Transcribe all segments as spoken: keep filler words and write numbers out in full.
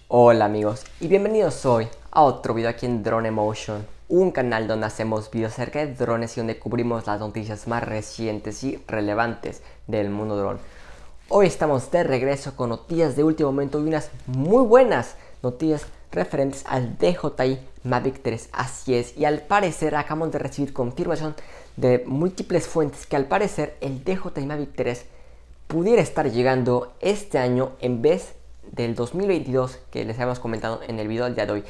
Hola amigos y bienvenidos hoy a otro video aquí en Drone Emotion, un canal donde hacemos videos acerca de drones y donde cubrimos las noticias más recientes y relevantes del mundo drone. Hoy estamos de regreso con noticias de último momento y unas muy buenas noticias referentes al D J I Mavic tres, así es, y al parecer acabamos de recibir confirmación de múltiples fuentes que al parecer el D J I Mavic tres pudiera estar llegando este año en vez del dos mil veintidós que les habíamos comentado en el video del día de hoy.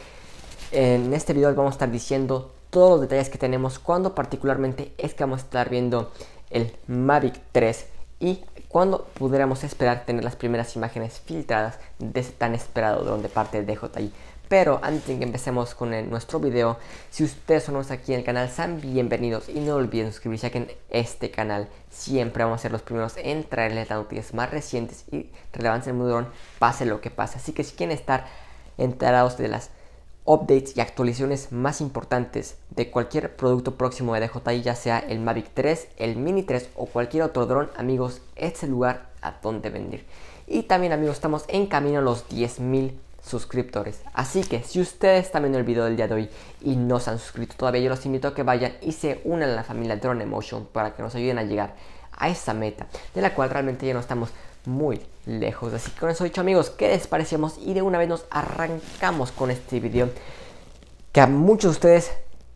En este video les vamos a estar diciendo todos los detalles que tenemos, cuándo particularmente es que vamos a estar viendo el Mavic tres y cuándo pudiéramos esperar tener las primeras imágenes filtradas de ese tan esperado dron de parte de D J I. Pero antes de que empecemos con el, nuestro video, si ustedes son nuevos aquí en el canal, sean bienvenidos y no olviden suscribirse, ya que en este canal siempre vamos a ser los primeros en traerles las noticias más recientes y relevantes del mundo drone, pase lo que pase. Así que si quieren estar enterados de las updates y actualizaciones más importantes de cualquier producto próximo de D J I, ya sea el Mavic tres, el Mini tres o cualquier otro dron, amigos, este es el lugar a donde venir. Y también, amigos, estamos en camino a los diez mil suscriptores, así que si ustedes están viendo el video del día de hoy y no se han suscrito todavía, yo los invito a que vayan y se unan a la familia Drone Emotion para que nos ayuden a llegar a esa meta, de la cual realmente ya no estamos muy lejos. Así que con eso dicho, amigos, ¿qué les parecemos? Y de una vez nos arrancamos con este video que a muchos de ustedes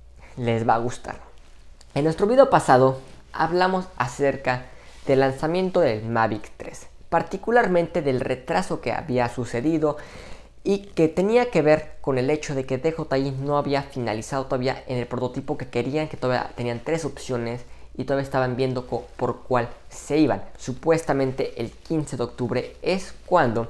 les va a gustar. En nuestro video pasado hablamos acerca del lanzamiento del Mavic tres, particularmente del retraso que había sucedido y que tenía que ver con el hecho de que D J I no había finalizado todavía en el prototipo que querían, que todavía tenían tres opciones y todavía estaban viendo por cuál se iban. Supuestamente el quince de octubre es cuando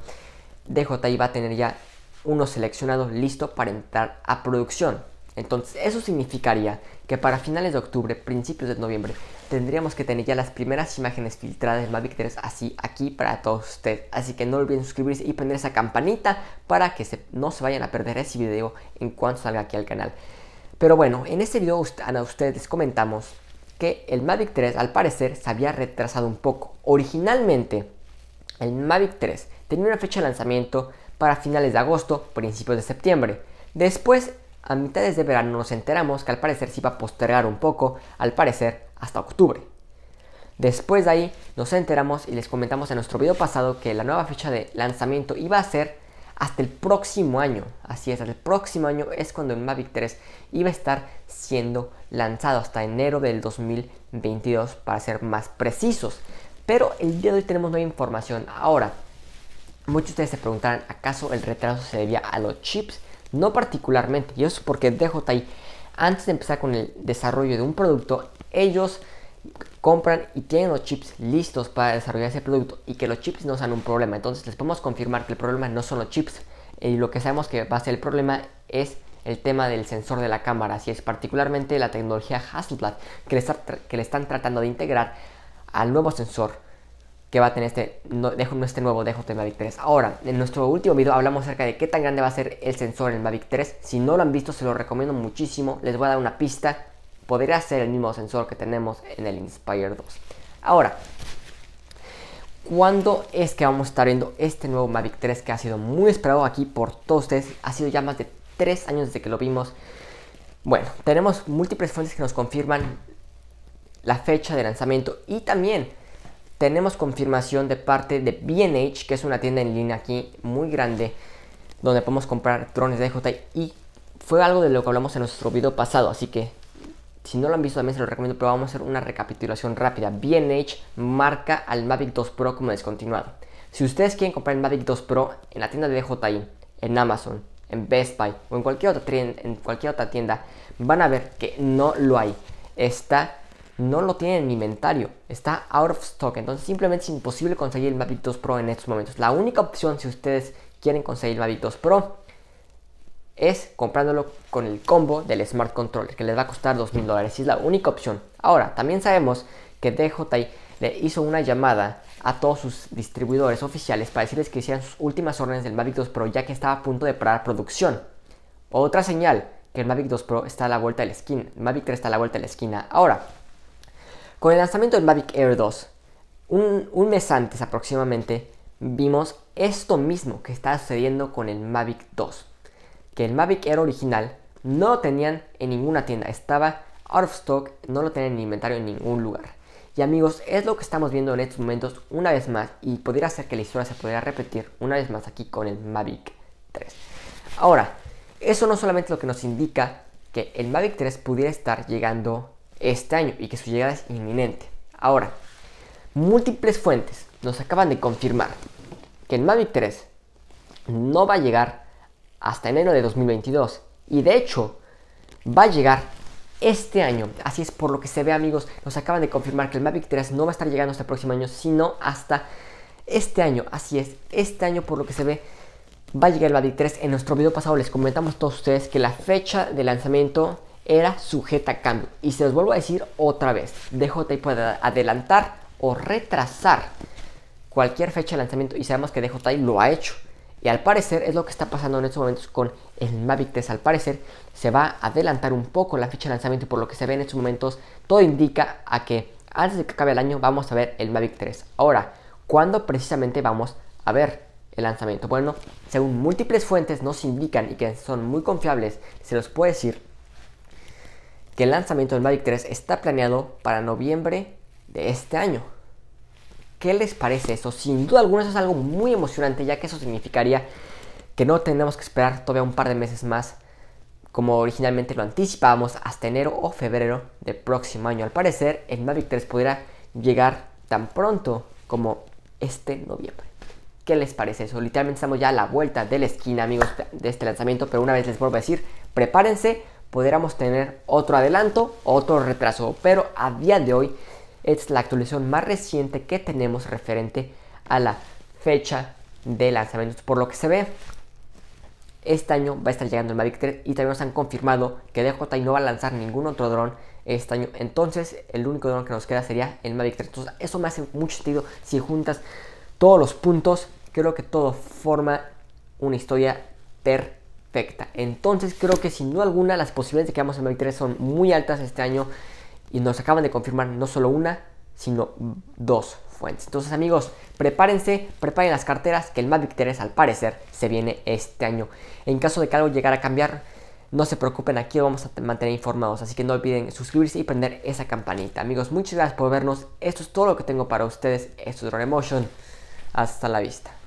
D J I va a tener ya uno seleccionado listo para entrar a producción. Entonces eso significaría que para finales de octubre, principios de noviembre, tendríamos que tener ya las primeras imágenes filtradas del Mavic tres así aquí para todos ustedes. Así que no olviden suscribirse y prender esa campanita para que se, no se vayan a perder ese video en cuanto salga aquí al canal. Pero bueno, en este video a ustedes les comentamos que el Mavic tres al parecer se había retrasado un poco. Originalmente el Mavic tres tenía una fecha de lanzamiento para finales de agosto, principios de septiembre. Después, a mitades de verano, nos enteramos que al parecer se iba a postergar un poco, al parecer hasta octubre. Después de ahí nos enteramos y les comentamos en nuestro video pasado que la nueva fecha de lanzamiento iba a ser hasta el próximo año. Así es, hasta el próximo año es cuando el Mavic tres iba a estar siendo lanzado, hasta enero del dos mil veintidós para ser más precisos. Pero el día de hoy tenemos nueva información. Ahora, muchos de ustedes se preguntarán, ¿acaso el retraso se debía a los chips? No particularmente, y eso es porque D J I, antes de empezar con el desarrollo de un producto, ellos compran y tienen los chips listos para desarrollar ese producto y que los chips no sean un problema. Entonces les podemos confirmar que el problema no son los chips, y lo que sabemos que va a ser el problema es el tema del sensor de la cámara. Así es, particularmente la tecnología Hasselblad que le, está, que le están tratando de integrar al nuevo sensor que va a tener este, no, este nuevo D J I Mavic tres. Ahora, en nuestro último video hablamos acerca de qué tan grande va a ser el sensor en el Mavic tres. Si no lo han visto, se lo recomiendo muchísimo. Les voy a dar una pista. Podría ser el mismo sensor que tenemos en el Inspire dos. Ahora, ¿cuándo es que vamos a estar viendo este nuevo Mavic tres que ha sido muy esperado aquí por todos ustedes? Ha sido ya más de tres años desde que lo vimos. Bueno, tenemos múltiples fuentes que nos confirman la fecha de lanzamiento y también tenemos confirmación de parte de B and H, que es una tienda en línea aquí muy grande donde podemos comprar drones de D J I, y fue algo de lo que hablamos en nuestro video pasado, así que si no lo han visto también se lo recomiendo, pero vamos a hacer una recapitulación rápida. B and H marca al Mavic dos Pro como descontinuado. Si ustedes quieren comprar el Mavic dos Pro en la tienda de D J I, en Amazon, en Best Buy o en cualquier otra tienda, en cualquier otra tienda, van a ver que no lo hay. Está no lo tienen en inventario, está out of stock, entonces simplemente es imposible conseguir el Mavic dos Pro en estos momentos. La única opción, si ustedes quieren conseguir el Mavic dos Pro, es comprándolo con el combo del Smart Controller, que les va a costar dos mil dólares. Es la única opción. Ahora, también sabemos que D J I le hizo una llamada a todos sus distribuidores oficiales para decirles que hicieran sus últimas órdenes del Mavic dos Pro, ya que estaba a punto de parar producción. Otra señal que el Mavic dos Pro está a la vuelta de la esquina, el Mavic tres está a la vuelta de la esquina. Ahora, con el lanzamiento del Mavic Air dos, un, un mes antes aproximadamente, vimos esto mismo que está sucediendo con el Mavic dos. Que el Mavic Air original no lo tenían en ninguna tienda, estaba out of stock, no lo tenían en inventario en ningún lugar. Y amigos, es lo que estamos viendo en estos momentos una vez más, y podría ser que la historia se pudiera repetir una vez más aquí con el Mavic tres. Ahora, eso no solamente es lo que nos indica que el Mavic tres pudiera estar llegando este año y que su llegada es inminente. Ahora, múltiples fuentes nos acaban de confirmar que el Mavic tres no va a llegar hasta enero de dos mil veintidós, y de hecho va a llegar este año. Así es, por lo que se ve, amigos, nos acaban de confirmar que el Mavic tres no va a estar llegando hasta el próximo año, sino hasta este año. Así es, este año, por lo que se ve, va a llegar el Mavic tres. En nuestro video pasado les comentamos a todos ustedes que la fecha de lanzamiento era sujeta a cambio, y se los vuelvo a decir otra vez: D J I puede adelantar o retrasar cualquier fecha de lanzamiento, y sabemos que D J I lo ha hecho. Y al parecer es lo que está pasando en estos momentos con el Mavic tres. Al parecer se va a adelantar un poco la fecha de lanzamiento, y por lo que se ve en estos momentos todo indica a que antes de que acabe el año vamos a ver el Mavic tres. Ahora, ¿cuándo precisamente vamos a ver el lanzamiento? Bueno, según múltiples fuentes nos indican, y que son muy confiables, se los puede decir que el lanzamiento del Mavic tres está planeado para noviembre de este año. ¿Qué les parece eso? Sin duda alguna eso es algo muy emocionante, ya que eso significaría que no tenemos que esperar todavía un par de meses más, como originalmente lo anticipábamos, hasta enero o febrero del próximo año. Al parecer el Mavic tres podría llegar tan pronto como este noviembre. ¿Qué les parece eso? Literalmente estamos ya a la vuelta de la esquina, amigos, de este lanzamiento, pero una vez les vuelvo a decir, prepárense, podríamos tener otro adelanto, otro retraso, pero a día de hoy es la actualización más reciente que tenemos referente a la fecha de lanzamiento. Por lo que se ve, este año va a estar llegando el Mavic tres, y también nos han confirmado que D J I no va a lanzar ningún otro dron este año. Entonces el único dron que nos queda sería el Mavic tres. Entonces eso me hace mucho sentido. Si juntas todos los puntos, creo que todo forma una historia perfecta. Entonces creo que sin duda alguna las posibilidades de que veamos el Mavic tres son muy altas este año, y nos acaban de confirmar no solo una, sino dos fuentes. Entonces, amigos, prepárense, preparen las carteras, que el Mavic tres al parecer se viene este año. En caso de que algo llegara a cambiar, no se preocupen, aquí lo vamos a mantener informados. Así que no olviden suscribirse y prender esa campanita. Amigos, muchas gracias por vernos. Esto es todo lo que tengo para ustedes. Esto es Drone Motion. Hasta la vista.